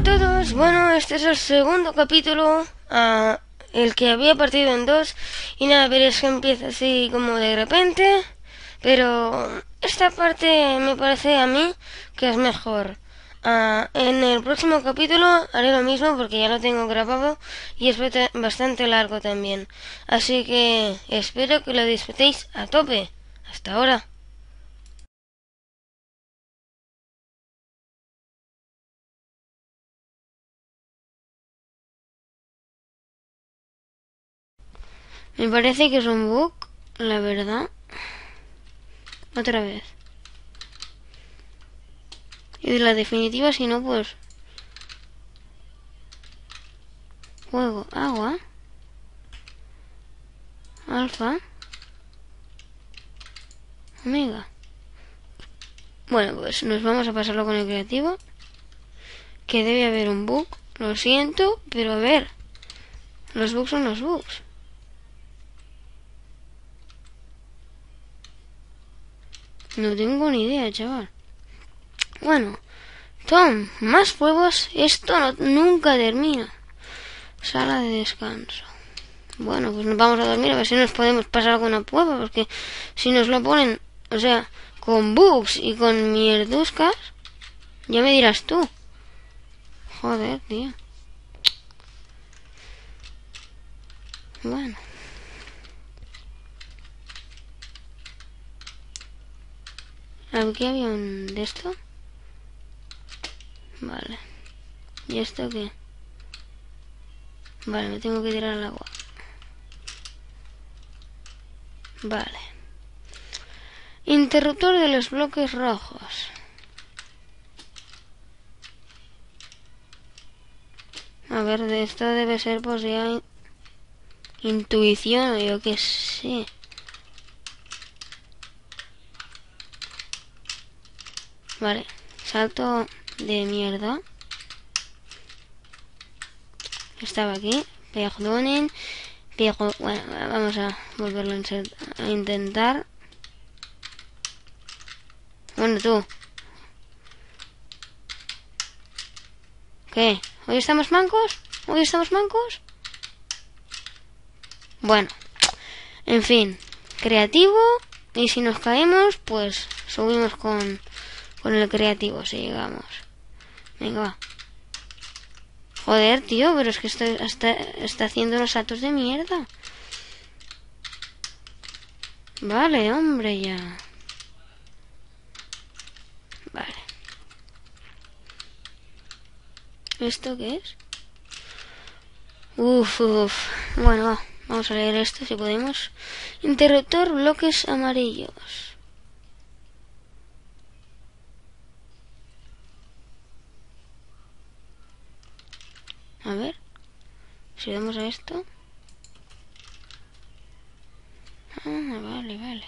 todos, bueno, este es el segundo capítulo, el que había partido en dos, y nada, veréis que empieza así como de repente, pero esta parte me parece a mí que es mejor. En el próximo capítulo haré lo mismo porque ya lo tengo grabado y es bastante largo también, así que espero que lo disfrutéis a tope. Hasta ahora. Me parece que es un bug, la verdad. Otra vez. Y de la definitiva, si no, pues... Juego, agua. Alfa. Omega. Bueno, pues nos vamos a pasarlo con el creativo. Que debe haber un bug. Lo siento, pero a ver. Los bugs son los bugs. No tengo ni idea, chaval. Bueno, Tom, más huevos. Esto nunca termina. Sala de descanso. Bueno, pues nos vamos a dormir a ver si nos podemos pasar alguna prueba, porque si nos lo ponen, o sea, con bugs y con mierduscas, ya me dirás tú. Joder, tío. Bueno. ¿Aquí había un de esto? Vale. ¿Y esto qué? Vale, me tengo que tirar al agua. Vale. Interruptor de los bloques rojos. A ver, de esto debe ser pues ya intuición o yo qué sé. Vale, salto de mierda. Estaba aquí. Perdonen. Pero bueno, vamos a volverlo a intentar. Bueno, tú. ¿Qué? ¿Hoy estamos mancos? ¿Hoy estamos mancos? Bueno, en fin, creativo. Y si nos caemos, pues subimos con el creativo, si llegamos. Venga, va. Joder, tío, pero es que está haciendo los saltos de mierda. Vale, hombre, ya. Vale. ¿Esto qué es? Uf. Bueno, va. Vamos a leer esto si podemos. Interruptor bloques amarillos. A ver. Si vamos a esto. Vale.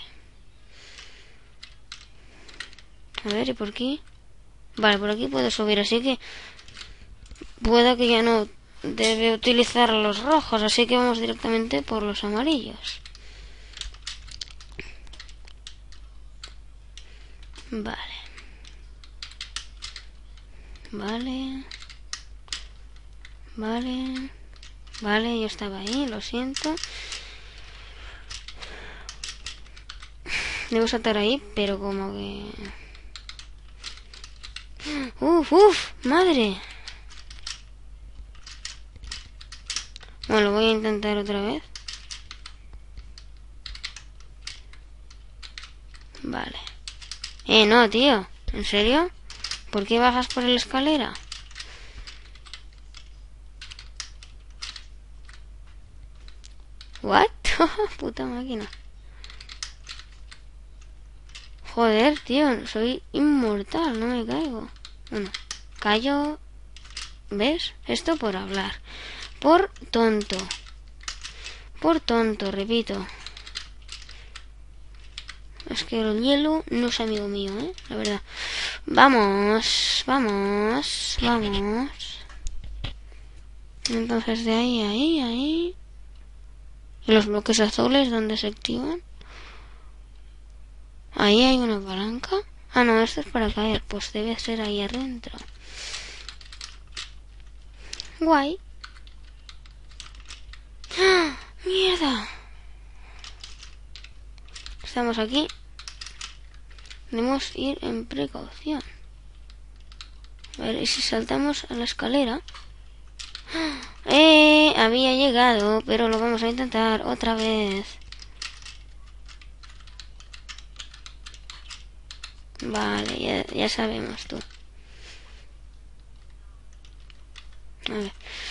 A ver, ¿y por aquí? Vale, por aquí puedo subir, así que... Puedo que ya no debe utilizar los rojos, así que vamos directamente por los amarillos. Vale, yo estaba ahí, lo siento. Debo saltar ahí, pero como que... Uf, madre. Bueno, lo voy a intentar otra vez. Vale. No, tío. ¿En serio? ¿Por qué bajas por la escalera? ¿What? Puta máquina. Joder, tío. Soy inmortal. No me caigo. Bueno, callo. ¿Ves? Esto por hablar. Por tonto, repito. Es que el hielo no es amigo mío, la verdad. Vamos. Entonces de ahí. ¿Y los bloques azules dónde se activan? Ahí hay una palanca. Ah, no, esto es para caer. Pues debe ser ahí adentro. Guay. ¡Ah! ¡Mierda! Estamos aquí. Debemos ir en precaución. A ver, ¿y si saltamos a la escalera? Había llegado, pero lo vamos a intentar otra vez. Vale, ya sabemos tú. A ver.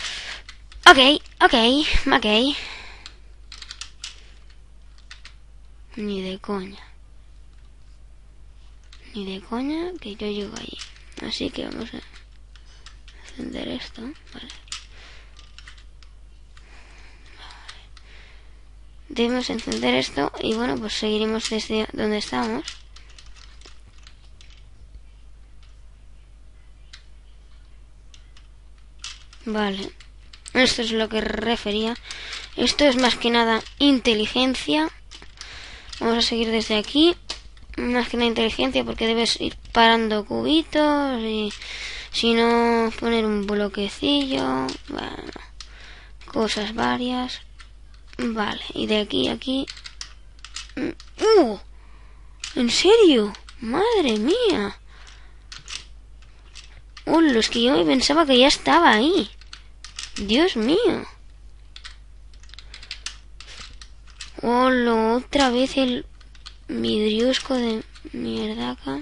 Ok. Ni de coña que yo llego allí. Así que vamos a encender esto. Vale. Debemos encender esto y bueno, pues seguiremos desde donde estamos. Vale. Esto es lo que refería. Esto es más que nada inteligencia. Vamos a seguir desde aquí. Más que nada inteligencia porque debes ir parando cubitos y si no poner un bloquecillo. Bueno, cosas varias. Vale, y de aquí a aquí. ¿En serio? Madre mía. Es que yo pensaba que ya estaba ahí. Dios mío. Otra vez el vidriosco de mierda acá.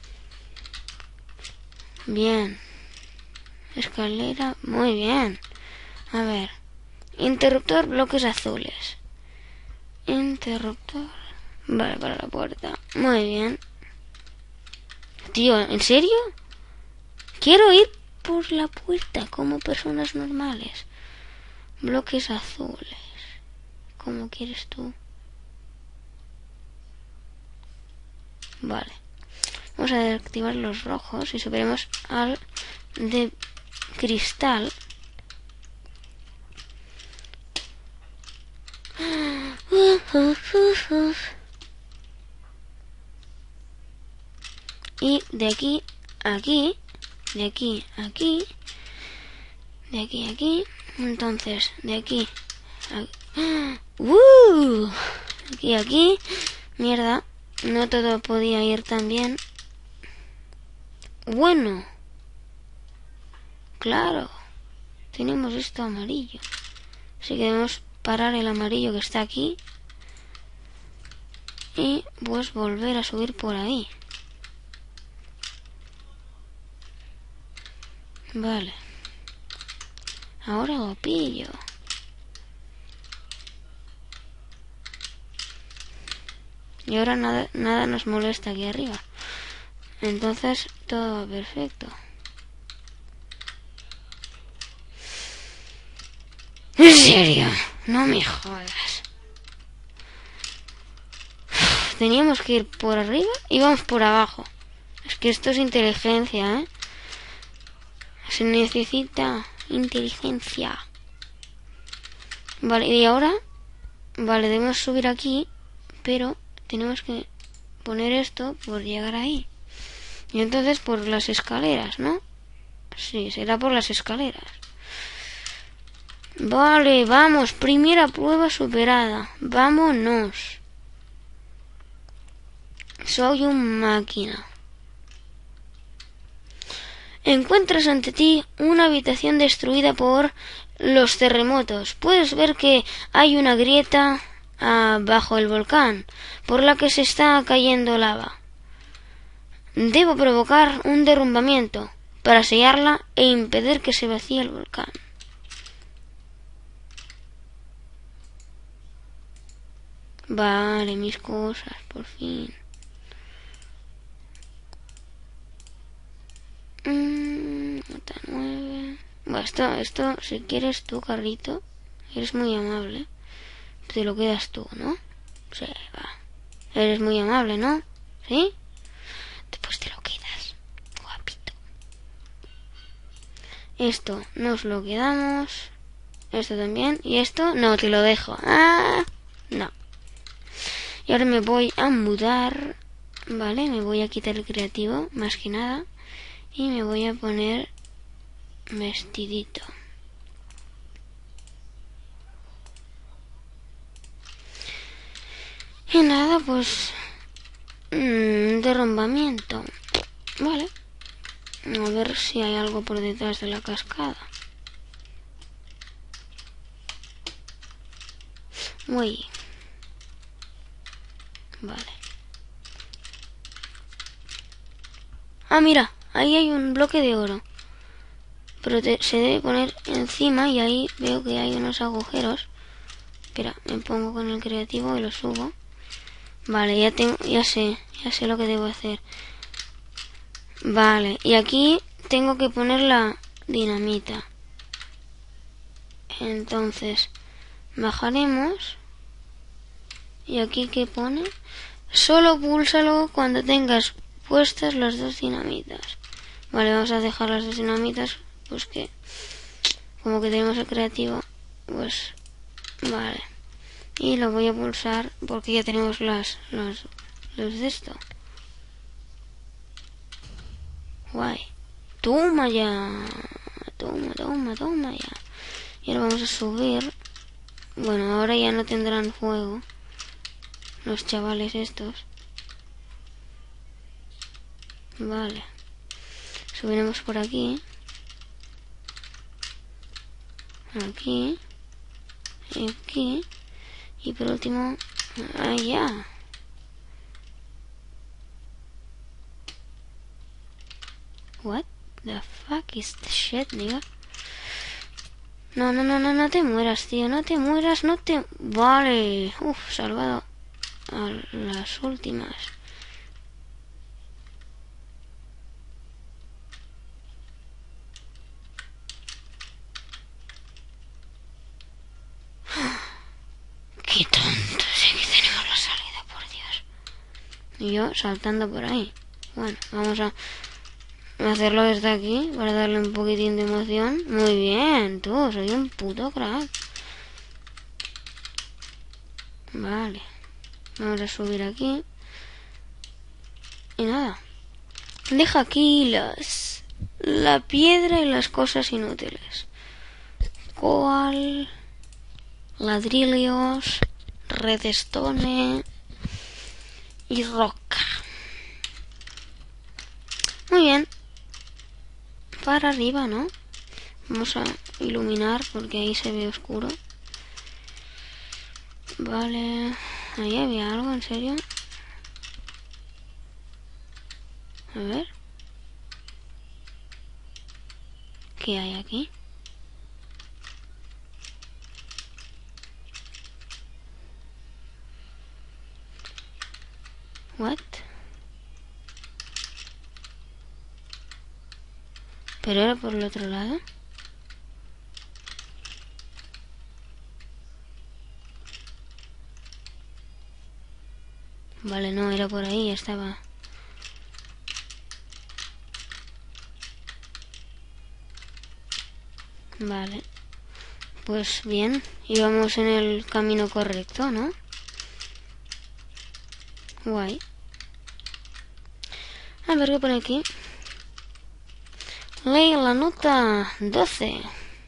Bien. Escalera. Muy bien. A ver. Interruptor, bloques azules. Interruptor. Vale, para la puerta. Muy bien. Tío, ¿en serio? Quiero ir por la puerta como personas normales. Bloques azules. ¿Cómo quieres tú? Vale. Vamos a activar los rojos y subiremos al de cristal. Y de aquí a aquí. De aquí a aquí. De aquí a aquí. Entonces, de aquí a aquí a aquí. Mierda. No todo podía ir tan bien. Bueno. Claro. Tenemos esto amarillo. Así que debemos parar el amarillo que está aquí. Y pues volver a subir por ahí. Vale. Ahora lo pillo. Y ahora nada nos molesta aquí arriba. Entonces todo va perfecto. ¿En serio? No me jodas. Teníamos que ir por arriba y vamos por abajo. Es que esto es inteligencia, ¿eh? Se necesita inteligencia. Vale, y ahora... Vale, debemos subir aquí, pero tenemos que poner esto por llegar ahí. Y entonces por las escaleras, ¿no? Sí, será por las escaleras. Vale, vamos, primera prueba superada. Vámonos. Soy un máquina. Encuentras ante ti una habitación destruida por los terremotos. Puedes ver que hay una grieta bajo el volcán, por la que se está cayendo lava. Debo provocar un derrumbamiento para sellarla e impedir que se vacíe el volcán. Vale, mis cosas, por fin. Nota 9. Bueno, esto, si quieres tu carrito, eres muy amable. Te lo quedas tú, ¿no? Sí, va. Eres muy amable, ¿no? ¿Sí? Después te lo quedas. Guapito. Esto nos lo quedamos. Esto también. Y esto no, te lo dejo. Ah, no. Y ahora me voy a mudar. Vale, me voy a quitar el creativo, más que nada. Y me voy a poner vestidito. Y nada, pues... derrumbamiento. Vale. A ver si hay algo por detrás de la cascada. Uy. Vale. Ah, mira. Ahí hay un bloque de oro. Pero se debe poner encima y ahí veo que hay unos agujeros. Espera, me pongo con el creativo y lo subo. Vale, ya sé lo que debo hacer. Vale, y aquí tengo que poner la dinamita. Entonces, bajaremos. Y aquí, ¿qué pone? Solo púlsalo cuando tengas puestas las dos dinamitas. Vale, vamos a dejar las dos dinamitas, pues que como que tenemos el creativo, pues vale. Y lo voy a pulsar porque ya tenemos los de esto. Guay. Toma ya. Toma ya. Y ahora vamos a subir. Bueno, ahora ya no tendrán fuego los chavales estos. Vale. Subiremos por aquí. Aquí. Y aquí. Y por último, allá. What the fuck is the shit, nigga? No te mueras, tío. No te mueras, no te... Vale. Uf, salvado a las últimas. Qué tonto, sé que tenemos la salida, por Dios. Y yo saltando por ahí. Bueno, vamos a hacerlo desde aquí para darle un poquitín de emoción. Muy bien, tú, soy un puto crack. Vale. Vamos a subir aquí. Y nada. Deja aquí la piedra y las cosas inútiles. Coal, ladrillos, redstone y roca. Muy bien. Para arriba, ¿no? Vamos a iluminar porque ahí se ve oscuro. Vale. Ahí había algo, ¿en serio? A ver. ¿Qué hay aquí? What? ¿Pero era por el otro lado? Vale, no, era por ahí, ya estaba. Vale. Pues bien, íbamos en el camino correcto, ¿no? Guay. A ver qué pone aquí. Lee la nota 12.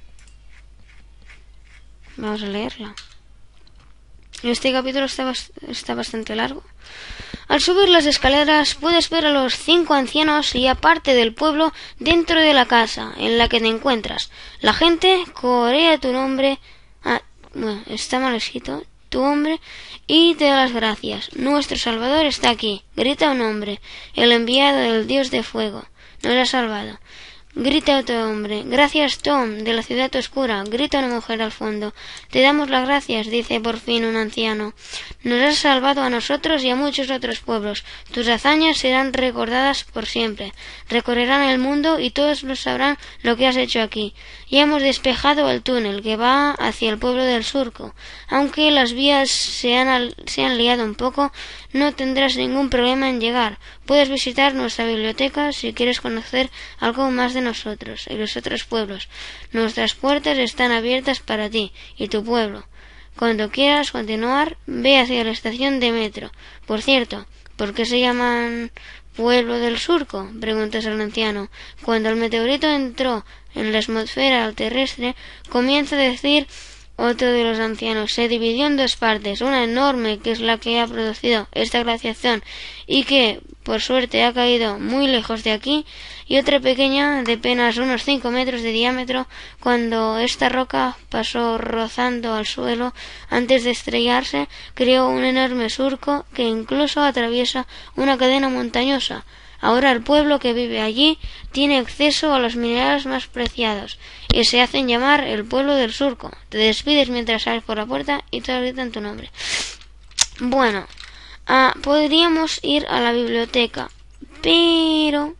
Vamos a leerla. Este capítulo está bastante largo. Al subir las escaleras puedes ver a los 5 ancianos y a parte del pueblo dentro de la casa en la que te encuentras. La gente corea tu nombre. Bueno, está mal escrito. Tu nombre y te da las gracias. Nuestro Salvador está aquí. Grita un hombre. El enviado del Dios de fuego nos ha salvado. Grita otro hombre. Gracias, Tom, de la ciudad oscura. Grita una mujer al fondo. Te damos las gracias, dice por fin un anciano. Nos has salvado a nosotros y a muchos otros pueblos. Tus hazañas serán recordadas por siempre. Recorrerán el mundo y todos sabrán lo que has hecho aquí. Ya hemos despejado el túnel que va hacia el pueblo del surco. Aunque las vías se han liado un poco, no tendrás ningún problema en llegar. Puedes visitar nuestra biblioteca si quieres conocer algo más de nosotros y los otros pueblos. Nuestras puertas están abiertas para ti y tu pueblo. Cuando quieras continuar, ve hacia la estación de metro. Por cierto, ¿por qué se llaman pueblo del surco?, preguntó el anciano. Cuando el meteorito entró en la atmósfera terrestre, comienza a decir Otro de los ancianos se dividió en dos partes, una enorme, que es la que ha producido esta glaciación y que, por suerte, ha caído muy lejos de aquí, y otra pequeña, de apenas unos 5 metros de diámetro, cuando esta roca pasó rozando al suelo antes de estrellarse, creó un enorme surco que incluso atraviesa una cadena montañosa. Ahora el pueblo que vive allí tiene acceso a los minerales más preciados y se hacen llamar el pueblo del surco. Te despides mientras sales por la puerta y te gritan tu nombre. Bueno, podríamos ir a la biblioteca, pero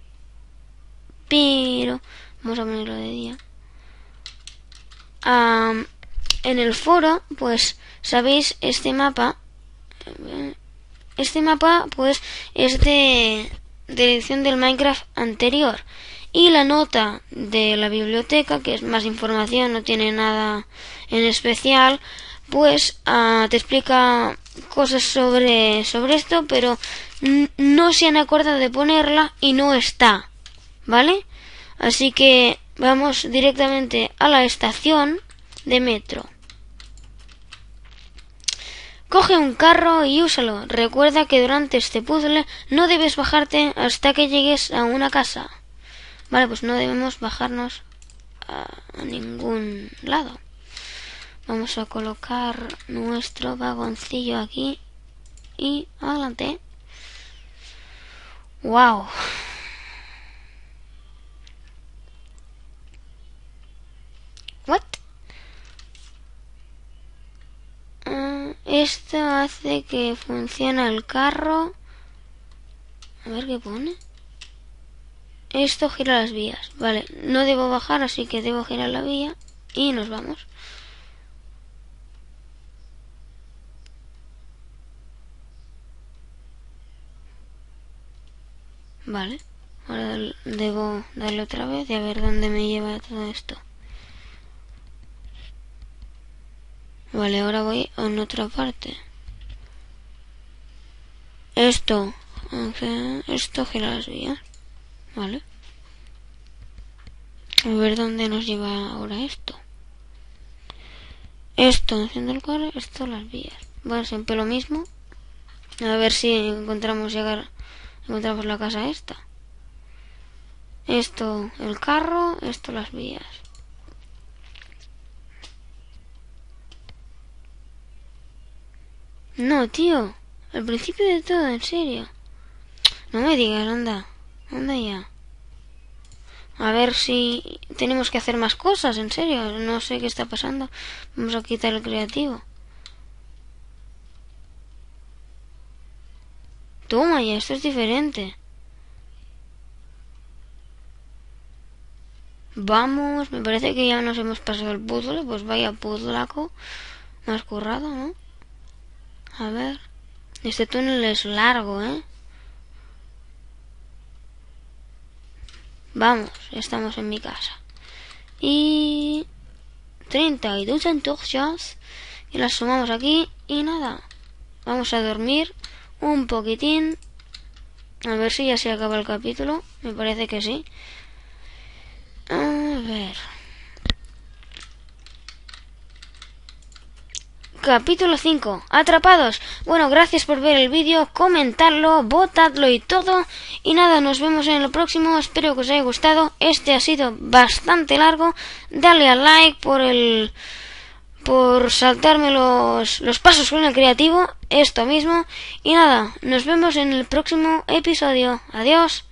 vamos a ponerlo de día. En el foro, pues, sabéis, este mapa pues es de edición del Minecraft anterior, y la nota de la biblioteca, que es más información, no tiene nada en especial, pues te explica cosas sobre esto, pero no se han acordado de ponerla y no está, ¿vale? Así que vamos directamente a la estación de metro. Coge un carro y úsalo. Recuerda que durante este puzzle no debes bajarte hasta que llegues a una casa. Vale, pues no debemos bajarnos a ningún lado. Vamos a colocar nuestro vagoncillo aquí y adelante. ¡Wow! ¿What? Esto hace que funcione el carro. A ver qué pone. Esto gira las vías. Vale, no debo bajar, así que debo girar la vía. Y nos vamos. Vale. Ahora debo darle otra vez y a ver dónde me lleva todo esto. Vale, ahora voy a otra parte. Esto gira las vías. Vale. A ver dónde nos lleva ahora esto. Esto enciende el carro, esto las vías. Bueno, siempre lo mismo. A ver si encontramos la casa esta. Esto el carro, esto las vías. No, tío. Al principio de todo, en serio. No me digas, anda ya. A ver si tenemos que hacer más cosas, en serio. No sé qué está pasando. Vamos a quitar el creativo. Toma ya, esto es diferente. Vamos, me parece que ya nos hemos pasado el puzzle. Pues vaya puzzlaco más currado, ¿no? A ver. Este túnel es largo, ¿eh? Vamos, estamos en mi casa. Y 32 antorchas. Y las sumamos aquí. Y nada. Vamos a dormir un poquitín. A ver si ya se acaba el capítulo. Me parece que sí. A ver. Capítulo 5. Atrapados. Bueno, gracias por ver el vídeo, comentadlo, votadlo y todo. Y nada, nos vemos en el próximo. Espero que os haya gustado. Este ha sido bastante largo. Dale al like por saltarme los pasos con el creativo. Esto mismo. Y nada, nos vemos en el próximo episodio. Adiós.